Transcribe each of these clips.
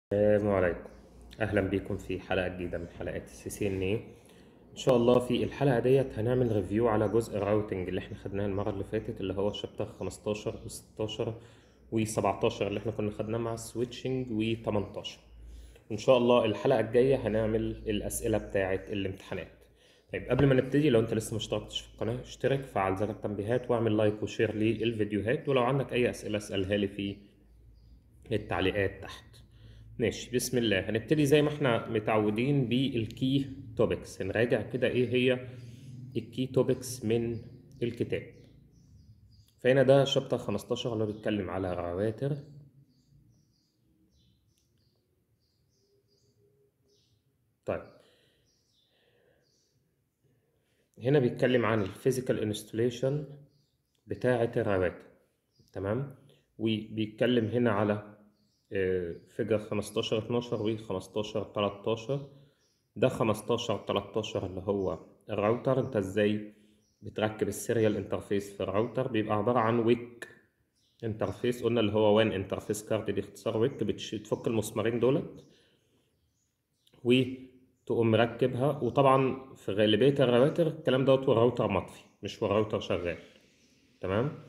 السلام عليكم. اهلا بيكم في حلقه جديده من حلقات السي سي ان اي. ان شاء الله في الحلقه ديت هنعمل ريفيو على جزء الراوتنج اللي احنا خدناه المره اللي فاتت، اللي هو شابتر 15 و16 و17 اللي احنا كنا خدناه مع السويتشنج و18. وان شاء الله الحلقه الجايه هنعمل الاسئله بتاعه الامتحانات. طيب قبل ما نبتدي، لو انت لسه ما اشتركتش في القناه اشترك، فعل زر التنبيهات واعمل لايك وشير للفيديوهات، ولو عندك اي اسئله اسالها لي في التعليقات تحت. ماشي، بسم الله. هنبتدي زي ما احنا متعودين بالكي توبكس، هنراجع كده ايه هي الكي توبكس من الكتاب. فهنا ده شابتر 15 اللي هو بيتكلم على رواتر. طيب هنا بيتكلم عن الفيزيكال انستوليشن بتاعة الرواتر، تمام. وبيتكلم هنا على فيجر 15 12 و 15 13. ده 15 13 اللي هو الراوتر، انت ازاي بتركب السيريال انترفيس في الراوتر. بيبقى عبارة عن ويك انترفيس، قلنا اللي هو وان انترفيس كارد، دي اختصار ويك. بتفك المسمارين دولت وتقوم مركبها. وطبعا في غالبية الرواتر الكلام دوت والراوتر مطفي مش والراوتر شغال، تمام.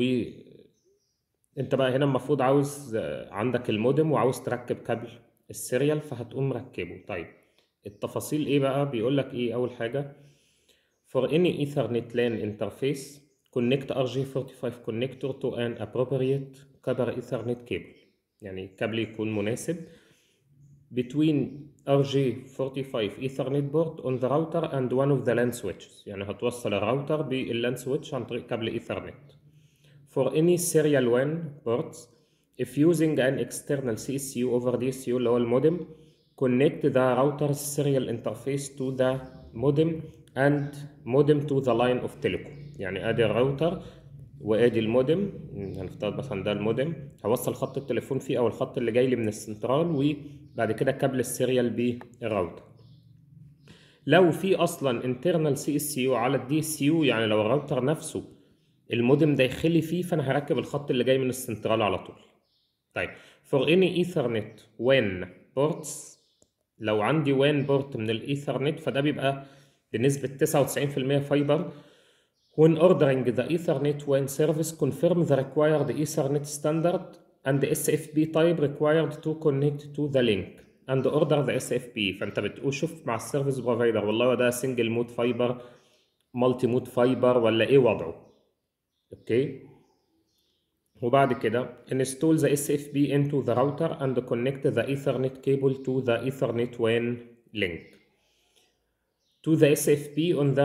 انت بقى هنا المفروض عاوز عندك المودم وعاوز تركب كابل السيريال، فهتقوم مركبه. طيب التفاصيل ايه بقى؟ بيقول لك ايه اول حاجه: for any ethernet LAN interface connect RJ45 connector to an appropriate copper ethernet cable. يعني كابل يكون مناسب between RJ45 ethernet port on the router and one of the LAN switches. يعني هتوصل الراوتر بالLAN switch عن طريق كابل ايثرنت. For any serial WAN ports, if using an external CSU over DSU اللي هو المودم, connect the router's serial interface to the modem and modem to the line of telecom. يعني ادي الراوتر وادي المودم، هنفترض مثلا ده المودم، هوصل خط التليفون فيه او الخط اللي جاي لي من السنترال، وبعد كده كابل السيريال بالراوتر. لو في اصلا internal CSU على الدي اس يو، يعني لو الراوتر نفسه المودم ده يخلي فيه، فانا هركب الخط اللي جاي من السنترال على طول. طيب for any ethernet WAN ports، لو عندي WAN بورت من الايثرنت فده بيبقى بنسبة 99% فايبر. when ordering the ethernet WAN service confirm the required ethernet standard and the SFP type required to connect to the link and order the SFP. فانت بتقول شوف مع السيرفيس بروفايدر والله ده سنجل مود فايبر، مالتي مود فايبر، ولا ايه وضعه. اوكي. وبعد كده install the SFP into the router and connect the Ethernet cable to the Ethernet WAN link to the SFP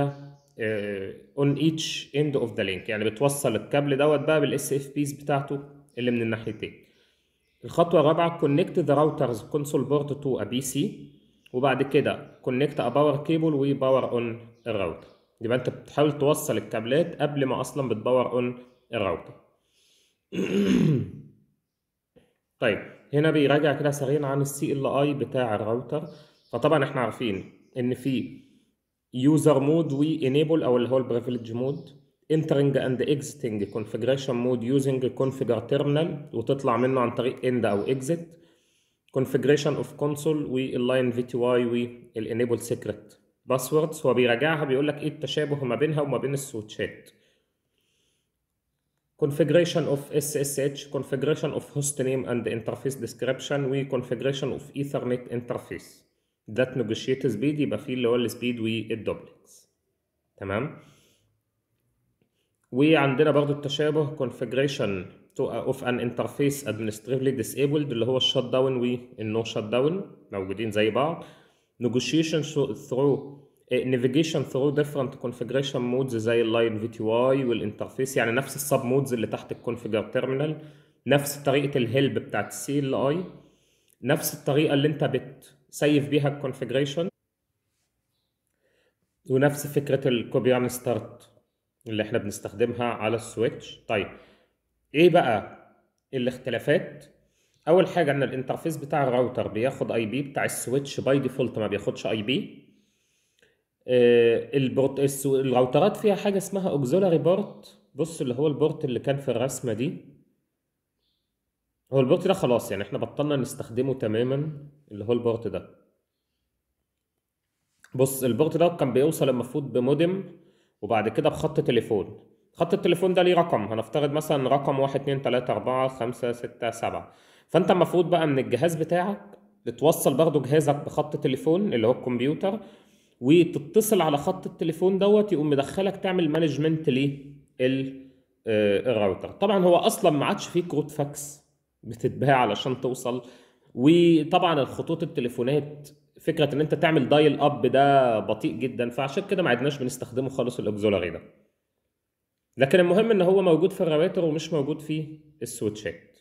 on each end of the link. يعني بتوصل الكابل دوت بقى بالاس اف بيز بتاعته اللي من الناحيتين. الخطوة الرابعة connect the router's console port to a PC، وبعد كده connect a power cable و power on الراوتر. يبقى انت بتحاول توصل الكابلات قبل ما اصلا بتباور اون الراوتر. طيب هنا بيراجع كده سريعا عن السي ال اي بتاع الراوتر. فطبعا احنا عارفين ان في يوزر مود وانيبل او اللي هو البريفليج مود، انترنج اند اكزيتنج كونفيجريشن مود يوزنج كونفيجر تيرمينال وتطلع منه عن طريق اند او اكزيت، كونفيجريشن اوف كونسول واللاين في تي واي والانيبل سيكريت باسوردز. هو بيراجعها بيقول لك ايه التشابه ما بينها وما بين السويتشات. configuration of SSH, configuration of hostname and interface description و configuration of Ethernet interface that negotiate speed. يبقى فيه اللي هو السبيد والدوبلكس، تمام. وعندنا برضو التشابه configuration of an interface administratively disabled اللي هو الشت داون والنو شت داون موجودين زي بعض. negotiation through navigation through different configuration modes زي اللاين في تي واي والانترفيس، يعني نفس السب مودز اللي تحت الكونفيجر تيرمينال، نفس طريقه الهيلب بتاعت السي ال اي، نفس الطريقه اللي انت بتسيف بيها الكونفيجريشن، ونفس فكره الكوبي عن ستارت اللي احنا بنستخدمها على السويتش. طيب ايه بقى الاختلافات؟ اول حاجه ان الانترفيس بتاع الراوتر بياخد اي بي بتاع السويتش باي ديفولت، ما بياخدش اي بي. الراوترات فيها حاجه اسمها اوكسيلاري بورت. بص اللي هو البورت اللي كان في الرسمه دي، هو البورت ده خلاص يعني احنا بطلنا نستخدمه تماما، اللي هو البورت ده. بص البورت ده كان بيوصل المفروض بمودم، وبعد كده بخط تليفون. خط التليفون ده ليه رقم، هنفترض مثلا رقم 1 2 3 4 5 6 7. فانت المفروض بقى من الجهاز بتاعك تتوصل برضو جهازك بخط تليفون اللي هو الكمبيوتر، وتتصل على خط التليفون دوت يقوم مدخلك تعمل مانجمنت الراوتر. طبعا هو اصلا ما عادش فيه كروت فاكس بتتباع علشان توصل، وطبعا الخطوط التليفونات فكره ان انت تعمل دايل اب ده بطيء جدا، فعشان كده ما عدناش بنستخدمه خالص الاوكسولاري ده. لكن المهم ان هو موجود في الراوتر ومش موجود في السويتشات.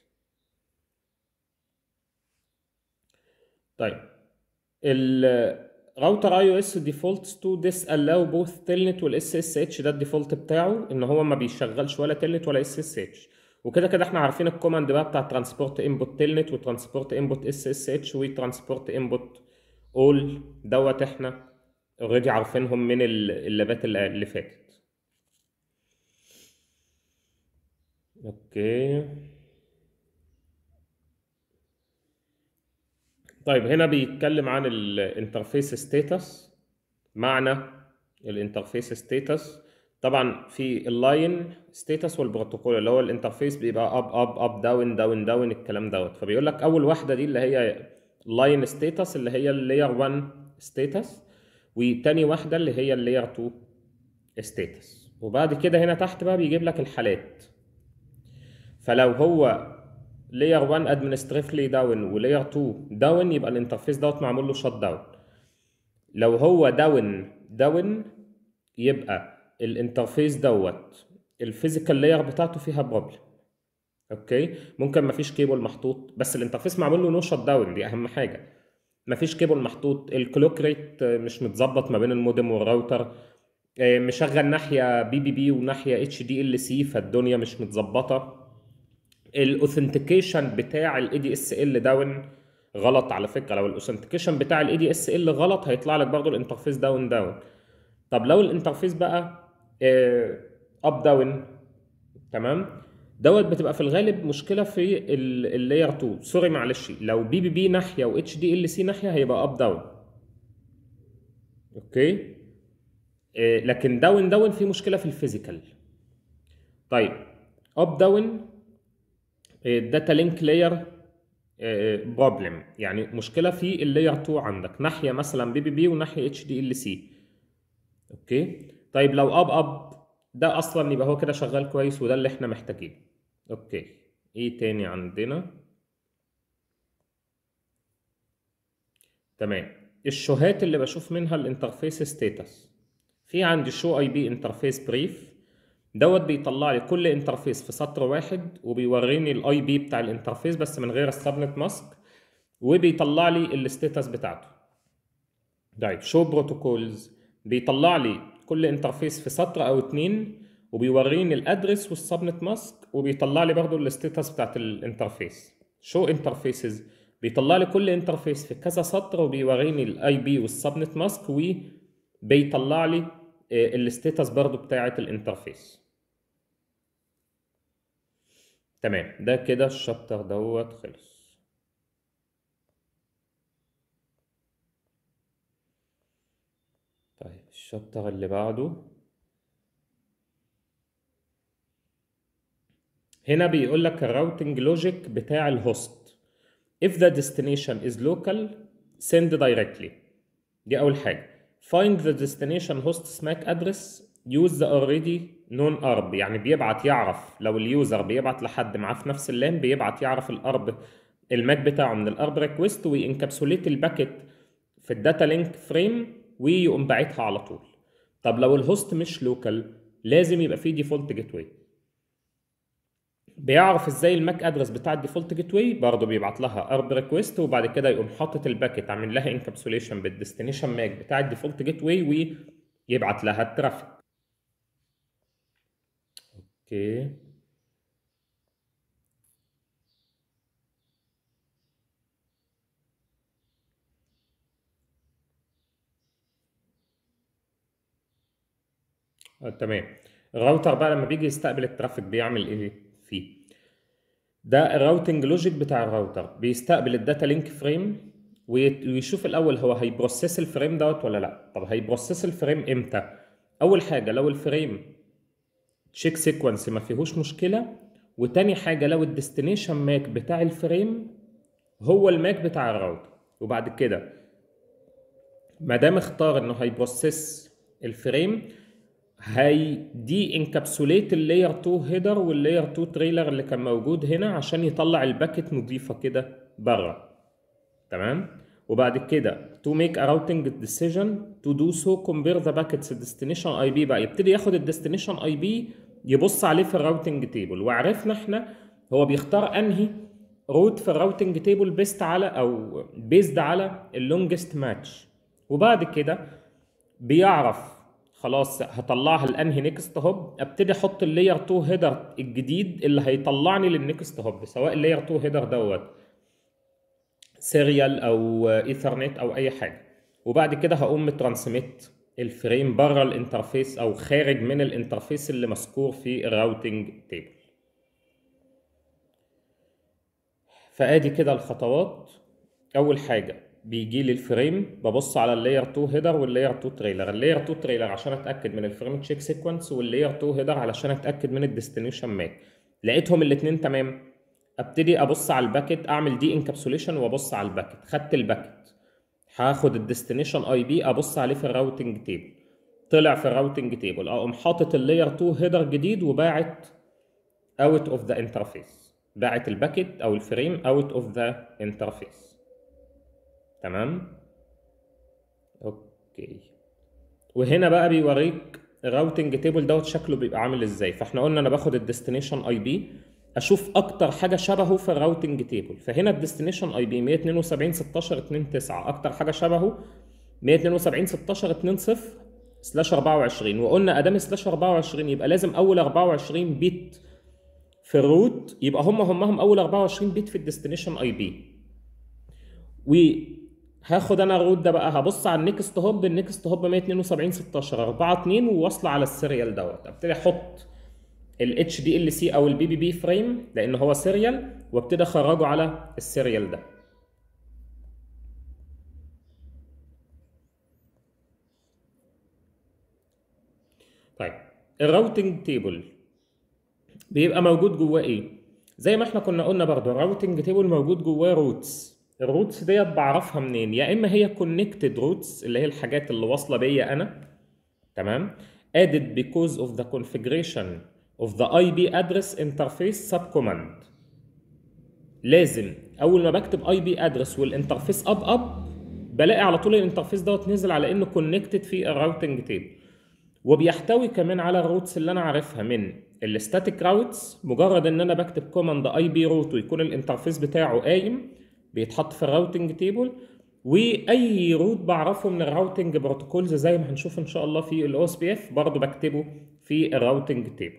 طيب الراوتر اي او اس ديفولتس تو ديس الاو بوث تيلنت والاس اس اتش. ده الديفولت بتاعه ان هو ما بيشغلش ولا تيلنت ولا اس اس اتش. وكده كده احنا عارفين الكوماند بقى بتاع ترانسبورت انبوت تيلنت وترانسبورت انبوت اس اس اتش وترانسبورت انبوت اول دوت، احنا اوريدي عارفينهم من اللابات اللي فاتت. اوكي. طيب هنا بيتكلم عن الانترفيس ستاتس. معنى الانترفيس ستاتس، طبعا في اللاين ستاتس والبروتوكول اللي هو الانترفيس بيبقى اب اب اب داون داون داون الكلام دوت. فبيقول لك اول واحده دي اللي هي لاين ستاتس اللي هي اللاير 1 ستاتس، وتاني واحده اللي هي اللاير 2 ستاتس. وبعد كده هنا تحت بقى بيجيب لك الحالات. فلو هو لاير 1 ادمنستريفلي داون ولاير 2 داون يبقى الانترفيس دوت معمول له شت داون. لو هو داون داون يبقى الانترفيس دوت الفيزيكال لاير بتاعته فيها بروبلم. اوكي، ممكن مفيش كيبل محطوط بس الانترفيس معمول له نو شت داون، دي اهم حاجه. مفيش كيبل محطوط، الكلوك ريت مش متظبط ما بين المودم والراوتر، مشغل ناحيه بي بي بي وناحيه اتش دي ال سي فالدنيا مش متظبطه. الاوثنتيكيشن بتاع الاي دي اس ال داون غلط. على فكره لو الاوثنتيكيشن بتاع الاي دي اس ال غلط هيطلع لك برضو الانترفيس داون داون. طب لو الانترفيس بقى اب داون، تمام، دوت بتبقى في الغالب مشكله في اللاير 2. سوري معلش، لو بي بي بي ناحيه واتش دي ال سي ناحيه هيبقى اب داون. اوكي. لكن داون داون في مشكله في الفيزيكال. طيب اب داون داتا لينك لاير بروبلم، يعني مشكله في اللاير 2 عندك ناحيه مثلا بي بي بي وناحيه اتش دي ال سي. اوكي. طيب لو اب اب ده اصلا يبقى هو كده شغال كويس وده اللي احنا محتاجينه. اوكي. ايه تاني عندنا؟ تمام. الشوهات اللي بشوف منها الانترفيس ستاتس، في عندي شو اي بي انترفيس بريف دوت بيطلع لي كل انترفيس في سطر واحد وبيوريني الاي بي بتاع الانترفيس بس من غير السبنت ماسك، وبيطلع لي الستاتس بتاعته. طيب شو بروتوكولز بيطلع لي كل انترفيس في سطر او اتنين وبيوريني الادرس والسبنت ماسك وبيطلع لي برضو الستاتس بتاعت الانترفيس. شو انترفيسز بيطلع لي كل انترفيس في كذا سطر وبيوريني الاي بي والسبنت ماسك وبيطلع لي الستاتس برضو بتاعت الانترفيس. تمام، ده كده الشابتر دوت خلص. طيب الشابتر اللي بعده، هنا بيقول لك الراوتنج لوجيك بتاع الهوست. If the destination is local send directly. دي أول حاجة. Find the destination host's MAC address. Use the already known ARB. يعني بيبعت يعرف لو اليوزر بيبعت لحد معاه في نفس اللان بيبعت يعرف الأرب الماك بتاعه من الأرب ريكوست وينكابسوليت الباكت في الداتا لينك فريم ويقوم باعتها على طول. طب لو الهوست مش لوكال لازم يبقى فيه ديفولت جيت واي. بيعرف ازاي الماك ادرس بتاع الديفولت جيت واي، برضه بيبعت لها ارب ريكويست وبعد كده يقوم حاطط الباكت عامل لها انكابسوليشن بالديستنيشن ماك بتاع الديفولت جيت واي ويبعت لها الترافيك. اوكي. تمام. الراوتر بقى لما بيجي يستقبل الترافيك بيعمل ايه فيه؟ ده الراوتنج لوجيك بتاع الراوتر، بيستقبل الداتا لينك فريم ويشوف الاول هو هيبروسيس الفريم دوت ولا لا. طب هيبروسيس الفريم امتى؟ اول حاجه لو الفريم تشيك سيكونس ما فيهوش مشكله، وتاني حاجه لو الديستنيشن ماك بتاع الفريم هو الماك بتاع الراوتر. وبعد كده ما دام اختار انه هيبروسيس الفريم، هي دي انكابسوليت اللاير 2 هيدر واللاير 2 تريلر اللي كان موجود هنا عشان يطلع الباكت نضيفه كده بره. تمام. وبعد كده to make a routing decision to do so compare the packets destination IP، بقى يبتدي ياخد الديستنيشن اي بي يبص عليه في الراوتنج تيبل، وعرفنا احنا هو بيختار انهي روت في الراوتنج تيبل بيست على او بيزد على اللونجست ماتش. وبعد كده بيعرف خلاص هطلعها لانهي نيكست هوب، ابتدي احط اللاير 2 هيدر الجديد اللي هيطلعني للنيكست هوب، سواء اللاير 2 هيدر دوت سيريال او ايثرنت او اي حاجه. وبعد كده هقوم مترانسميت الفريم بره الانترفيس او خارج من الانترفيس اللي مذكور في الراوتنج تيبل. فادي كده الخطوات. اول حاجه بيجي لي الفريم، ببص على اللاير 2 هيدر واللاير 2 تريلر. اللاير 2 تريلر عشان اتاكد من الفريم تشيك سيكونس، واللاير 2 هيدر علشان اتاكد من الديستنيشن ماك. لقيتهم الاثنين تمام، ابتدي ابص على الباكت، اعمل دي انكابسوليشن وابص على الباكت. خدت الباكت، هاخد الديستنيشن اي بي ابص عليه في الراوتنج تيبل، طلع في الراوتنج تيبل، اقوم حاطط اللاير 2 هيدر جديد وباعت اوت اوف ذا انترفيس، باعت الباكت او الفريم اوت اوف ذا انترفيس. تمام. اوكي. وهنا بقى بيوريك الراوتنج تيبل دوت شكله بيبقى عامل ازاي. فاحنا قلنا انا باخد الديستنيشن اي بي اشوف اكتر حاجه شبهه في الراوتنج تيبل، فهنا الديستنيشن اي بي 192.16.2.9 اكتر حاجه شبهه 172.16.2.0/24. وقلنا ادام سلاش 24 يبقى لازم اول 24 بيت في الروت يبقى همهم اول 24 بيت في الديستنيشن اي بي. وهاخد انا الروت ده بقى هبص على النكست هوب، النكست هوب 172.16.4.2 وواصله على السيريال دوت، ابتدي احط ال HDLC او البي بي بي فريم لان هو سيريال، وابتدي اخرجه على السيريال ده. طيب الراوتنج تيبل بيبقى موجود جواه ايه؟ زي ما احنا كنا قلنا برضه الراوتنج تيبل موجود جواه روتس. الروتس ديت بعرفها منين؟ يا اما هي كونكتد روتس اللي هي الحاجات اللي واصله بيا انا، تمام، added because of the configuration of the IP address interface subcommand. لازم اول ما بكتب اي بي ادرس والانترفيس اب بلاقي على طول الانترفيس دوت نزل على انه كونكتد في الراوتنج تيبل. وبيحتوي كمان على الروتس اللي انا عارفها من الستاتيك راوتس، مجرد ان انا بكتب كوماند اي بي روت ويكون الانترفيس بتاعه قايم بيتحط في الراوتنج تيبل. واي روت بعرفه من الراوتنج بروتوكولز زي ما هنشوف ان شاء الله في الاو اس بي اف برضه بكتبه في الراوتنج تيبل.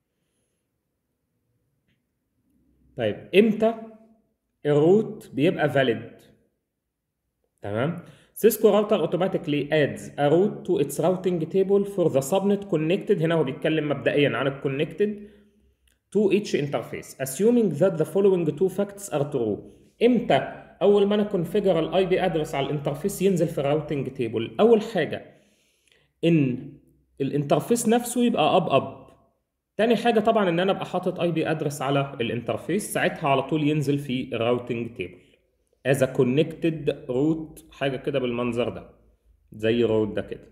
طيب امتى الروت بيبقى valid؟ تمام. Cisco router automatically adds a route to its routing table for the subnet connected. هنا هو بيتكلم مبدئيا عن ال connected to each interface assuming that the following two facts are true. امتى اول ما انا كونفيجر الاي بي ادرس على الانترفيس ينزل في الراوتنج تيبل؟ اول حاجه ان الانترفيس نفسه يبقى اب. تاني حاجه طبعا ان انا ابقى حاطط اي بي ادرس على الانترفيس، ساعتها على طول ينزل في الراوتنج تيبل as a connected route، حاجه كده بالمنظر ده زي الروت ده كده.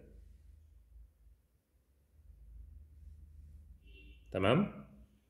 تمام.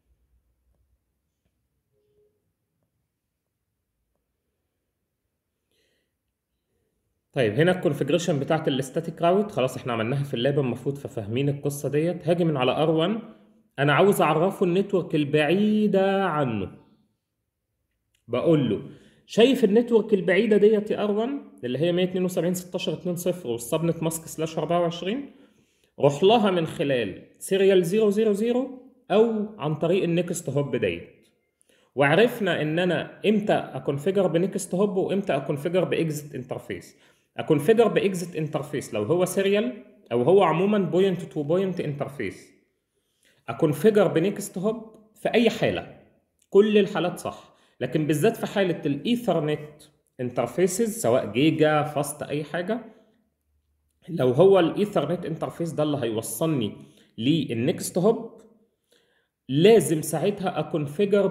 طيب هنا الكونفجريشن بتاعت الستاتيك راوت خلاص احنا عملناها في اللاب المفروض ففاهمين القصه ديت. هاجي من على R1 انا عاوز اعرفه النتورك البعيده عنه، بقول له شايف النتورك البعيده ديت يا R1 اللي هي 172.16.2.0 والسبنت ماسك سلاش 24، روح لها من خلال سيريال 000 او عن طريق النكست هوب ديت. وعرفنا ان انا امتى اكونفيجر بنكست هوب وامتى اكونفيجر باكزيت انترفيس. اكونفيجر باكزيت انترفيس لو هو سيريال او هو عموما بوينت تو بوينت انترفيس. اكونفيجر بنكست هوب في اي حاله كل الحالات صح، لكن بالذات في حالة الايثرنت انترفيسز سواء جيجا فاست اي حاجة، لو هو الايثرنت انترفيس ده اللي هيوصلني للنكست هوب، لازم ساعتها اكونفيجر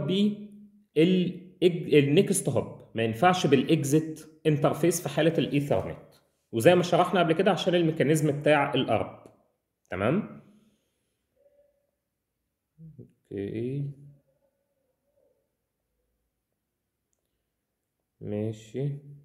النكست هوب، ما ينفعش بالاكزيت انترفيس في حالة الايثرنت، وزي ما شرحنا قبل كده عشان الميكانيزم بتاع الارب. تمام. اوكي ماشي.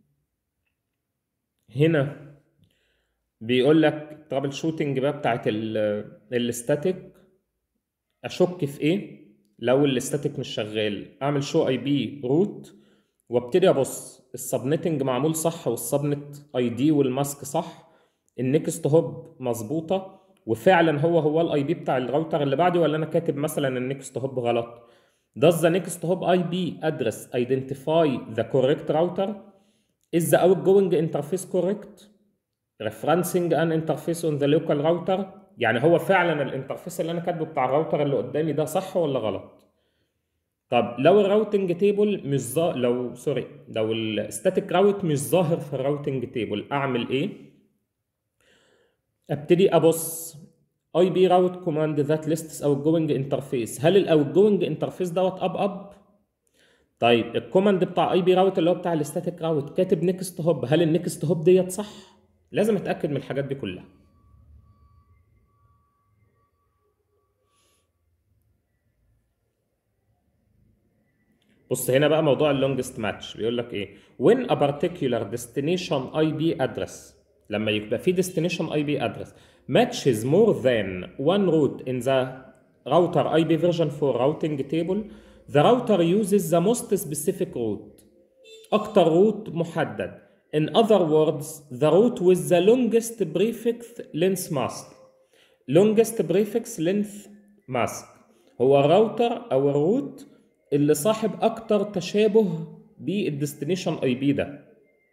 هنا بيقول لك ترابل شوتنج بقى بتاعت الاستاتيك. اشك في ايه؟ لو الاستاتيك مش شغال اعمل شو اي بي روت، وابتدي ابص السبنتنج معمول صح، والسبنت اي دي والماسك صح، النكست هوب مظبوطه، وفعلا هو الاي بي بتاع الراوتر اللي بعدي، ولا انا كاتب مثلا النكست هوب غلط. Does the next hop IP address identify the correct router? Is the outgoing interface correct? Referencing an interface on the local router. يعني هو فعلا الانترفيس اللي انا كاتبه بتاع الراوتر اللي قدامي ده صح ولا غلط؟ طب لو الراوتنج تيبل مش لو الستاتيك راوت مش ظاهر في الراوتنج تيبل اعمل ايه؟ ابتدي ابص اي بي راوت كوماند ذات ليستس اوت جوينج انترفيس، هل الاوت جوينج انترفيس دوت اب؟ طيب الكوماند بتاع اي بي راوت اللي هو بتاع الستاتيك راوت كاتب نيكست هوب، هل النيكست هوب ديت صح؟ لازم اتاكد من الحاجات دي كلها. بص هنا بقى موضوع اللونجست ماتش بيقول لك ايه؟ when a particular destination IP address، لما يبقى في destination IP address matches more than one route in the router IP version for routing table, the router uses the most specific route، اكتر روت محدد. in other words the route with the longest prefix length mask. longest prefix length mask هو الراوتر او الروت اللي صاحب اكتر تشابه بالديستنيشن اي بي ده.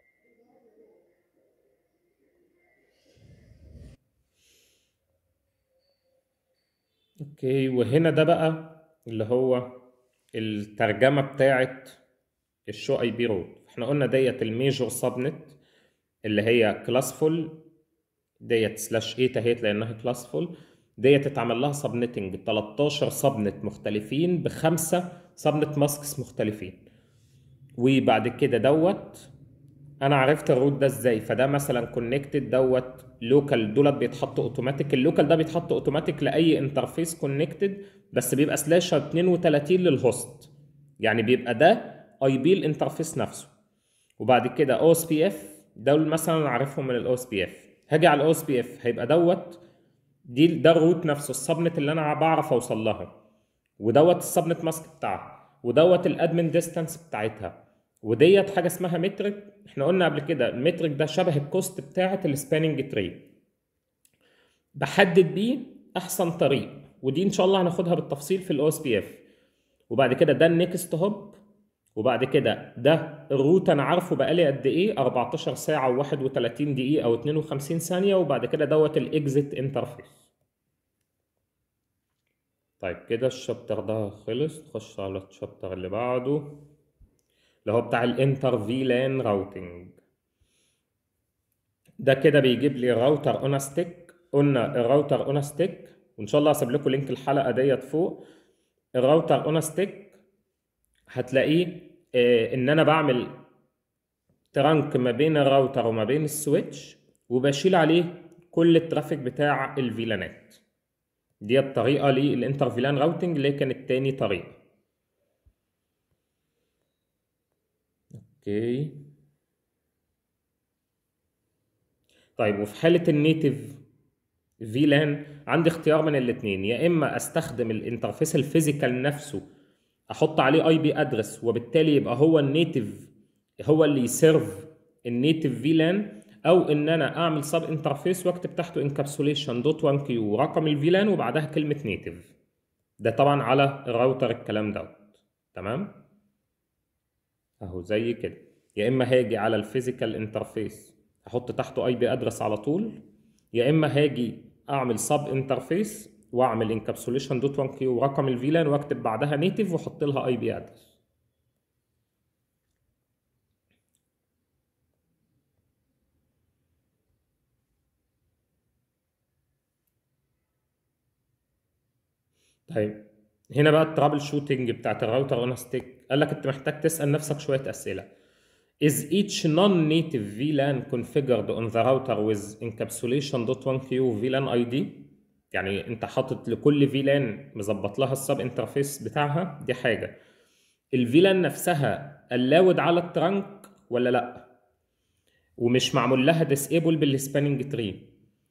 اوكي، وهنا ده بقى اللي هو الترجمه بتاعت الشو اي بي روت. احنا قلنا ديت الميجور سبنت اللي هي كلاسفول، ديت سلاش 8 اهيت لانها كلاسفول، ديت اتعمل لها سبنتنج 13 سبنت مختلفين بخمسه سبنت ماسكس مختلفين. وبعد كده دوت انا عرفت الروت ده ازاي؟ فده مثلا كونكتد دوت لوكال، دولت بيتحطوا اوتوماتيك، اللوكال ده بيتحط اوتوماتيك لاي انترفيس كونكتد، بس بيبقى سلاش 32 للهوست، يعني بيبقى ده اي بي الانترفيس نفسه. وبعد كده او اس بي اف دول مثلا عارفهم من الاو اس بي اف، هاجي على الاو اس بي اف هيبقى دوت ده الروت نفسه السبنت اللي انا بعرف اوصل لها، ودوت السبنت ماسك بتاعها، ودوت الادمن ديستانس بتاعتها، وديت حاجه اسمها مترك. احنا قلنا قبل كده المترك ده شبه الكوست بتاعه السباننج تري، بحدد بيه احسن طريق، ودي ان شاء الله هناخدها بالتفصيل في الاو اس بي اف. وبعد كده ده النكست هوب، وبعد كده ده الروت انا عارفه بقالي قد ايه 14 ساعه و31 دقيقه او 52 ثانيه، وبعد كده دوت الاكزيت انترفيس. طيب كده الشابتر ده خلص، نخش على الشابتر اللي بعده اللي هو بتاع الانتر في لان راوتنج. ده كده بيجيب لي راوتر اون ستيك. قلنا الراوتر اون ستيك، وان شاء الله هسيب لكم لينك الحلقه ديت فوق. الراوتر اون ستيك هتلاقيه ان انا بعمل ترانك ما بين الراوتر وما بين السويتش، وبشيل عليه كل الترافيك بتاع الفيلانات. دي الطريقه للانتر فيلان راوتنج اللي كانت تاني طريقه. اوكي طيب، وفي حاله النيتف فيلان عندي اختيار من الاثنين، يا اما استخدم الانترفيس الفيزيكال نفسه احط عليه اي بي ادرس، وبالتالي يبقى هو النيتف هو اللي يسيرف النيتف فيلان، او ان انا اعمل سب انترفيس واكتب تحته انكابسوليشن دوت 1 كيو رقم الفيلان وبعدها كلمه نيتف. ده طبعا على الراوتر الكلام دوت. تمام اهو زي كده، يا اما هاجي على الفيزيكال انترفيس احط تحته اي بي ادرس على طول، يا اما هاجي اعمل سب انترفيس واعمل انكابسوليشن دوت 1 كيو ورقم الفيلان واكتب بعدها نيتف واحط لها اي بي ادرس. طيب هنا بقى الترابل شوتنج بتاعت الراوتر اون ستيك. قال لك انت محتاج تسال نفسك شويه اسئله. Is each non-native VLAN configured on the router with encapsulation.1q VLAN ID؟ يعني انت حاطط لكل VLAN مظبط لها السب انترفيس بتاعها، دي حاجه. الفيلان نفسها allowed على الترانك ولا لا، ومش معمول لها disable بالسباننج تري.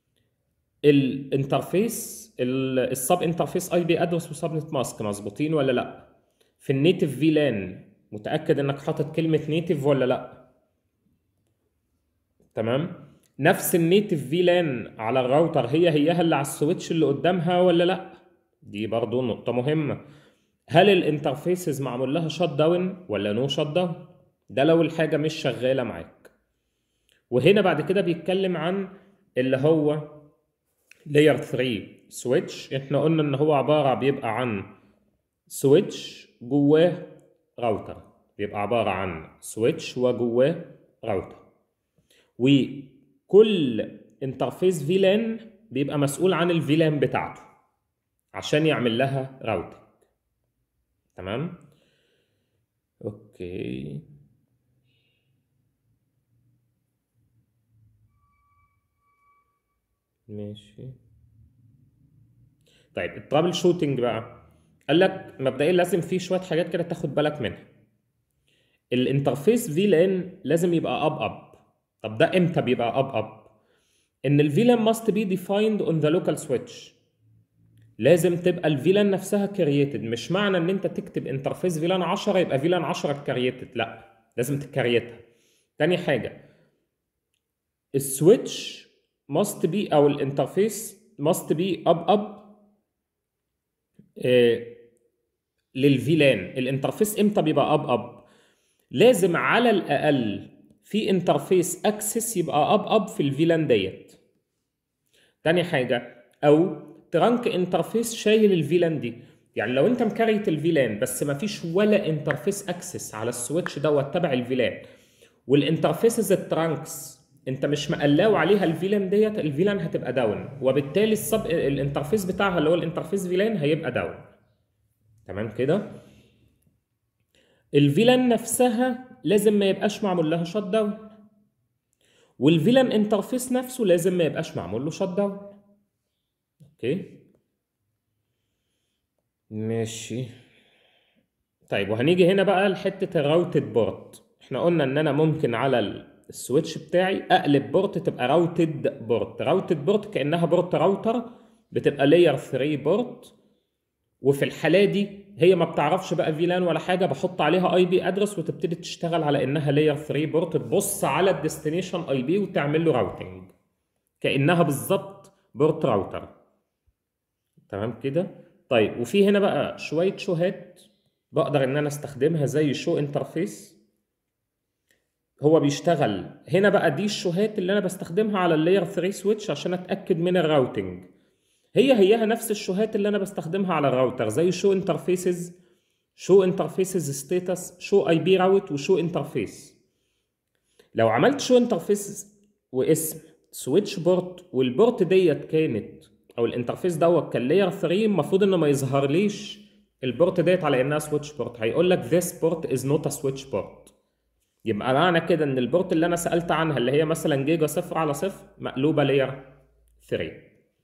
الانترفيس السب انترفيس اي بي ادرس وسبنت ماسك مظبوطين ولا لا. في النيتف فيلان متاكد انك حاطط كلمه نيتف ولا لا. تمام. نفس النيتف فيلان على الراوتر هيها اللي على السويتش اللي قدامها ولا لا. دي برضو نقطه مهمه. هل الانترفيسز معمول لها شات داون ولا نو شات داون؟ ده لو الحاجه مش شغاله معاك. وهنا بعد كده بيتكلم عن اللي هو لاير 3 سويتش. احنا قلنا ان هو بيبقى عن سويتش جواه راوتر، بيبقى عباره عن سويتش وجواه راوتر، وكل انترفيس فيلان بيبقى مسؤول عن الفيلان بتاعته عشان يعمل لها راوتر. تمام. اوكي. ماشي. طيب الترابل شوتنج بقى قال لك مبدئيا لازم في شويه حاجات كده تاخد بالك منها. الانترفيس فيلان لازم يبقى اب. طب ده امتى بيبقى اب؟ ان الفيلان ماست بي ديفايند اون ذا لوكال سويتش. لازم تبقى الفيلان نفسها كرييتد. مش معنى ان انت تكتب انترفيس فيلان 10 يبقى فيلان 10 كرييتد، لا، لازم تكريتها. تاني حاجه السويتش ماست بي او الانترفيس ماست بي اب للفيلان. الانترفيس امتى بيبقى اب؟ لازم على الاقل في انترفيس اكسس يبقى اب في الفيلان ديت. تاني حاجه او ترانك انترفيس شايل الفيلان دي. يعني لو انت مكريت الفيلان بس ما فيش ولا انترفيس اكسس على السويتش دوت تبع الفيلان، والانترفيسز الترانكس انت مش مقلاو عليها الفيلان ديت، الفيلان هتبقى داون، وبالتالي الانترفيس بتاعها اللي هو الانترفيس فيلان هيبقى داون. تمام كده. الفيلان نفسها لازم ما يبقاش معمول لها شات داون، والفيلان انترفيس نفسه لازم ما يبقاش معمول له شات داون. اوكي ماشي. طيب وهنيجي هنا بقى لحته الراوتد بورت. احنا قلنا ان انا ممكن على السويتش بتاعي اقلب بورت تبقى راوتد بورت. راوتد بورت كانها بورت راوتر، بتبقى لاير 3 بورت، وفي الحاله دي هي ما بتعرفش بقى فيلان ولا حاجه، بحط عليها اي بي ادرس وتبتدي تشتغل على انها لاير 3 بورت، تبص على الديستنيشن اي بي وتعمل له راوتنج كانها بالظبط بورت راوتر. تمام كده. طيب وفي هنا بقى شويه شوهات بقدر ان انا استخدمها زي شو انترفيس. هو بيشتغل هنا بقى، دي الشوهات اللي انا بستخدمها على اللاير 3 سويتش عشان اتاكد من الراوتنج. هيها نفس الشوهات اللي انا بستخدمها على الراوتر زي شو انترفيسز ستاتس، شو اي بي راوت، وشو انترفيس. لو عملت شو انترفيس واسم سويتش بورت والبورت ديت كانت او الانترفيس دوت كان لاير 3، المفروض انه ما يظهرليش البورت ديت على انها سويتش بورت، هيقول لك this port is not a switch port. يبقى معنى كده ان البورت اللي انا سالت عنها اللي هي مثلا جيجا 0/0 مقلوبه لاير 3.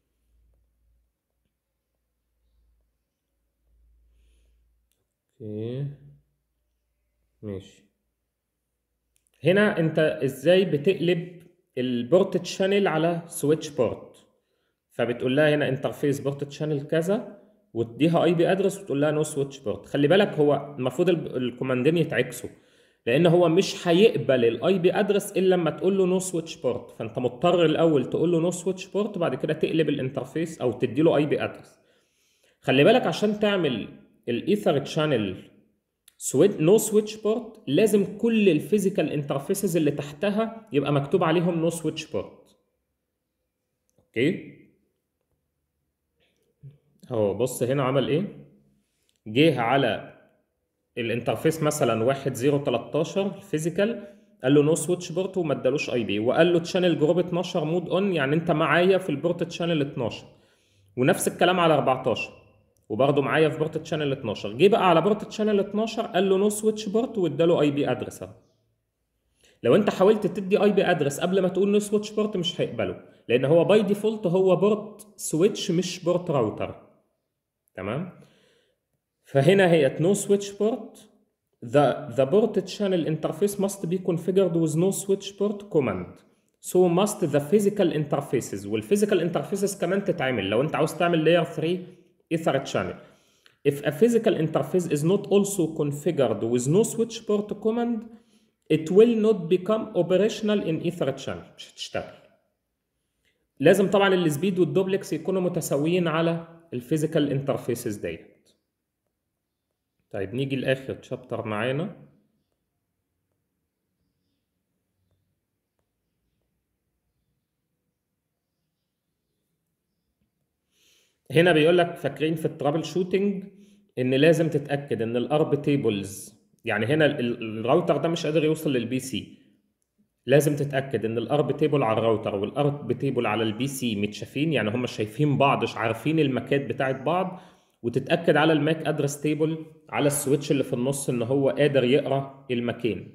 اوكي ماشي. هنا انت ازاي بتقلب البورت تشانل على سويتش بورت؟ فبتقول لها هنا انترفيس بورت تشانل كذا وتديها اي بي ادرس وتقول لها نو سويتش بورت. خلي بالك هو المفروض الكوماندين يتعكسوا، لان هو مش هيقبل الاي بي ادرس الا لما تقول له نو سويتش بورت، فانت مضطر الاول تقول له نو سويتش بورت بعد كده تقلب الانترفيس او تدي له اي بي ادرس. خلي بالك عشان تعمل الايثر تشانل نو سويتش بورت لازم كل الفيزيكال انترفيسز اللي تحتها يبقى مكتوب عليهم نو سويتش بورت. اوكي اهو بص هنا عمل ايه. جه على الانترفيس مثلا 1013 الفيزيكال، قال له نو سويتش بورت وما ادالوش اي بي، وقال له تشانل جروب 12 مود اون، يعني انت معايا في البورت تشانل 12. ونفس الكلام على 14 وبرضه معايا في بورت تشانل 12. جه بقى على بورت تشانل 12 قال له نو سويتش بورت واداله اي بي ادرس اهو. لو انت حاولت تدي اي بي ادرس قبل ما تقول نو سويتش بورت مش هيقبله، لان هو باي ديفولت هو بورت سويتش مش بورت راوتر. تمام. فهنا هي no switch port. The port channel interface must be configured with no switch port command. So must the physical interfaces. والphysical interfaces كمان تتعمل لو انت عاوز تعمل layer 3 ethernet channel. If a physical interface is not also configured with no switch port command, it will not become operational in ethernet channel. مش هتشتغل. لازم طبعا السبيد والدوبلكس يكونوا متساويين على الفيزيكال انترفيسز ديت. طيب نيجي لاخر تشابتر معانا. هنا بيقول لك فاكرين في الترابل شوتنج ان لازم تتاكد ان الارب تيبلز، يعني هنا الراوتر ده مش قادر يوصل للبي سي، لازم تتاكد ان الارب تيبل على الراوتر والارب تيبل على البي سي متشافين، يعني هم شايفين بعض، عارفين الماكات بتاعت بعض. وتتاكد على الماك ادرس تيبل على السويتش اللي في النص ان هو قادر يقرا المكان.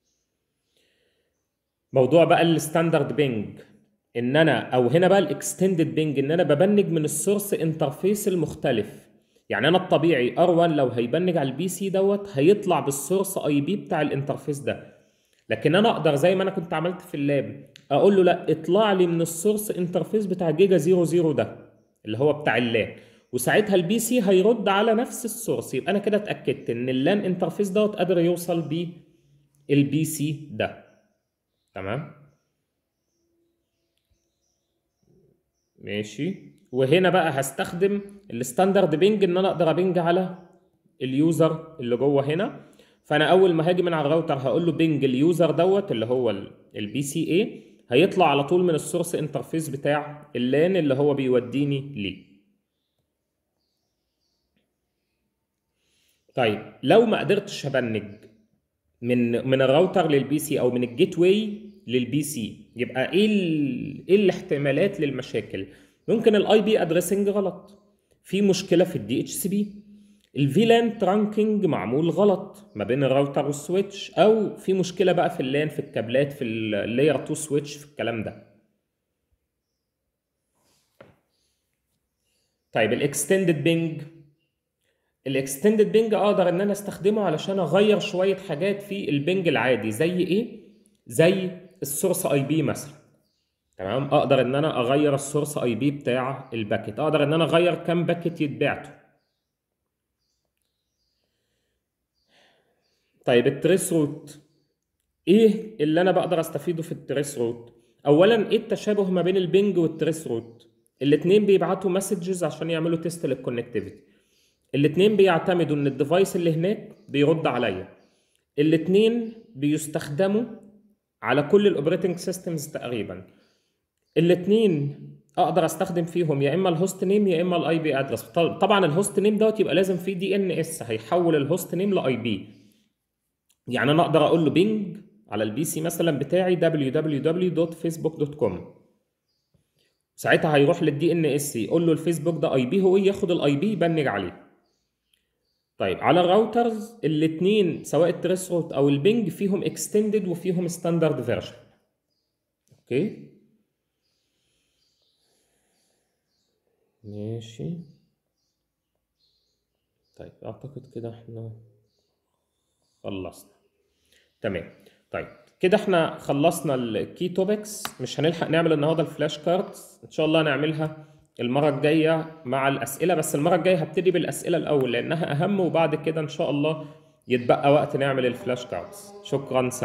موضوع بقى الستاندرد بينج، ان انا او هنا بقى الاكستندد بينج، ان انا ببنج من السورس انترفيس المختلف. يعني انا الطبيعي ار1 لو هيبنج على البي سي دوت هيطلع بالسورس اي بي بتاع الانترفيس ده، لكن انا اقدر زي ما انا كنت عملت في اللاب اقول له لا اطلع لي من السورس انترفيس بتاع جيجا 00 ده اللي هو بتاع اللان، وساعتها البي سي هيرد على نفس السورس. يبقى انا كده اتاكدت ان اللان انترفيس دوت قادر يوصل بيه البي سي ده. تمام ماشي. وهنا بقى هستخدم الستاندرد بينج ان انا اقدر ابينج على اليوزر اللي جوه هنا. فانا اول ما هاجي من على الراوتر هقول له بينج اليوزر دوت اللي هو البي سي اي، هيطلع على طول من السورس انترفيس بتاع اللان اللي هو بيوديني ليه. طيب لو ما قدرتش ابنج من الراوتر للبي سي او من الجيت واي للبي سي، يبقى ايه الاحتمالات للمشاكل؟ ممكن الاي بي ادريسنج غلط، في مشكله في الدي اتش سي بي، الفيلان ترانكينج معمول غلط ما بين الراوتر والسويتش، او في مشكله بقى في اللان في الكابلات في اللاير 2 سويتش في الكلام ده. طيب الاكستندد بينج، الاكستندد بينج اقدر ان انا استخدمه علشان اغير شويه حاجات في البينج العادي. زي ايه؟ زي السورس اي بي مثلا. تمام، اقدر ان انا اغير السورس اي بي بتاع الباكيت، اقدر ان انا اغير كام باكيت يتبعته. طيب التريس روت، ايه اللي انا بقدر استفيده في التريس روت؟ اولا ايه التشابه ما بين البينج والتريس روت؟ الاتنين بيبعتوا مسجز عشان يعملوا تيست للكونكتيفيتي، الاتنين بيعتمدوا ان الديفايس اللي هناك بيرد عليا، الاتنين بيستخدموا على كل الاوبريتنج سيستمز تقريبا، الاتنين اقدر استخدم فيهم يا اما الهوست نيم يا اما الاي بي ادرس. طبعا الهوست نيم دوت يبقى لازم فيه دي ان اس هيحول الهوست نيم لاي بي. يعني انا اقدر اقول له بينج على البي سي مثلا بتاعي www.facebook.com، ساعتها هيروح للدي ان اس يقول له الفيسبوك ده اي بي، هو ياخد الاي بي يبنج عليه. طيب على الراوترز الاثنين سواء التريس روت او البينج فيهم اكستندد وفيهم ستاندرد فيرجن. اوكي ماشي. طيب اعتقد كده احنا خلصنا. تمام. طيب كده احنا خلصنا الكي توبكس، مش هنلحق نعمل النهارده الفلاش كاردز، ان شاء الله نعملها المره الجايه مع الاسئله، بس المره الجايه هبتدي بالاسئله الاول لانها اهم، وبعد كده ان شاء الله يتبقى وقت نعمل الفلاش كاردز. شكرا، سلام.